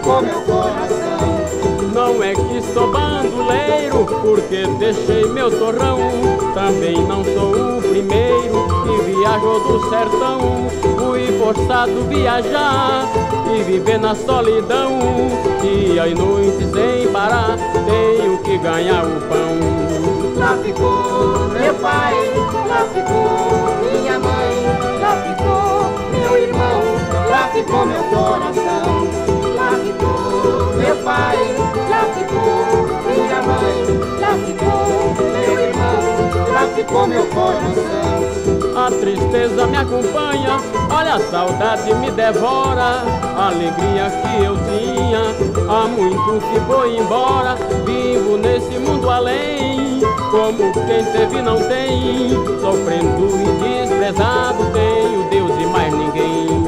ficou meu coração. Não é que sou bandoleiro, porque deixei meu torrão. Também não sou o primeiro que viajou do sertão. Fui forçado a viajar e viver na solidão. Dia e noite sem parar, tenho que ganhar o pão. Lá ficou meu pai, lá ficou minha mãe, lá ficou meu irmão, lá ficou meu coração. Lá ficou meu pai, lá ficou minha mãe, lá ficou meu irmão, lá ficou meu coração. A tristeza me acompanha, olha a saudade me devora. A alegria que eu tinha, há muito que foi embora. Vivo nesse mundo além, como quem teve não tem. Sofrendo e desprezado, tenho Deus e mais ninguém.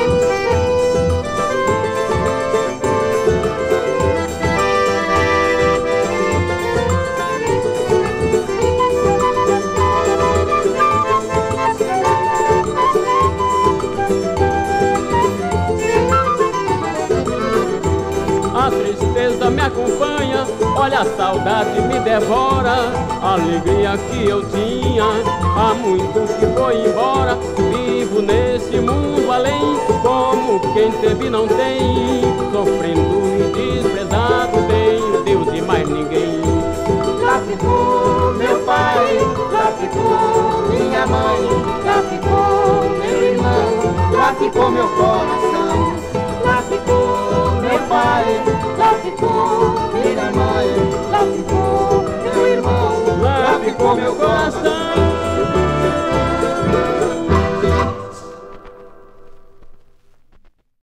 A tristeza me acompanha, olha a saudade me devora. A alegria que eu tinha, há muito que foi embora. Vivo nesse mundo além, como quem teve não tem. Sofrendo e desprezado, tenho Deus e mais ninguém. Lá ficou meu pai, lá ficou minha mãe, lá ficou meu irmão, lá ficou meu coração. Lá ficou meu pai, lá ficou